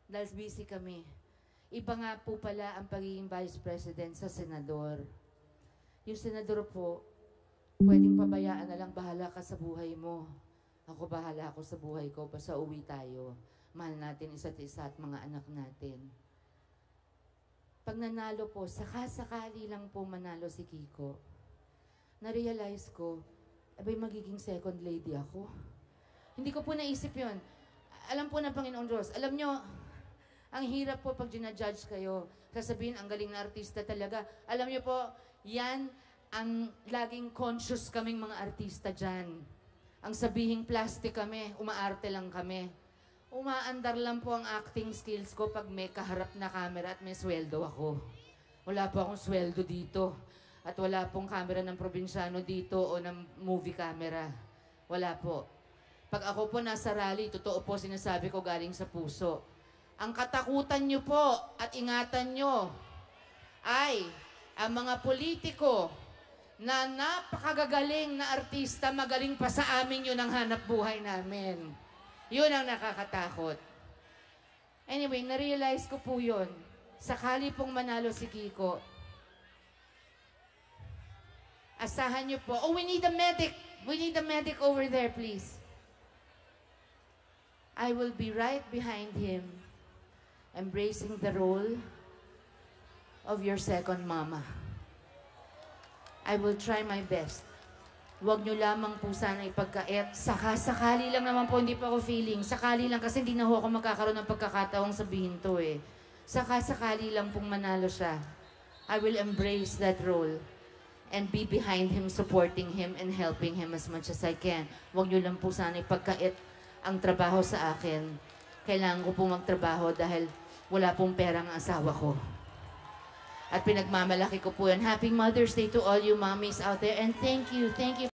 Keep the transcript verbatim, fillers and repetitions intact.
dahil busy kami. Iba nga po pala ang pagiging Vice President sa Senador. Yung Senador po, pwedeng pabayaan na lang, bahala ka sa buhay mo. Ako bahala ako sa buhay ko, basta uwi tayo. Mahal natin isa't isa at mga anak natin. Pag nanalo po, saka-sakali lang po manalo si Kiko, na-realize ko, abay magiging second lady ako. Hindi ko po naisip yun. Alam po ng Panginoon Diyos, alam nyo, ang hirap po pag ginajudge kayo, sasabihin, ang galing na artista talaga. Alam nyo po, yan ang laging conscious kaming mga artista dyan. Ang sabihing plastic kami, umaarte lang kami. Umaandar lang po ang acting skills ko pag may kaharap na camera at may sweldo ako. Wala po akong sweldo dito. At wala pong camera ng probinsyano dito o ng movie camera. Wala po. Pag ako po nasa rally, totoo po sinasabi ko galing sa puso. Ang katakutan nyo po at ingatan nyo ay ang mga politiko na napakagagaling na artista, magaling pa sa amin yun ang hanap buhay namin. Yun ang nakakatakot. Anyway, na-realize ko po yun. Sakali pong manalo si Kiko, asahan niyo po, oh, we need a medic. We need a medic over there, please. I will be right behind him, embracing the role of your second mama. I will try my best. Huwag nyo lamang po sana ipagkait. Saka, sakali lang naman po, hindi pa ako feeling. Sakali lang kasi hindi na ho ako magkakaroon ng pagkakataong sabihin to eh. Saka, sakali lang pong manalo siya. I will embrace that role and be behind him, supporting him and helping him as much as I can. Huwag nyo lang po sana ipagkait ang trabaho sa akin. Kailangan ko po magtrabaho dahil wala pong perang asawa ko. At pinagmamalaki ko po yan. Happy Mother's Day to all you mommies out there. And thank you, thank you.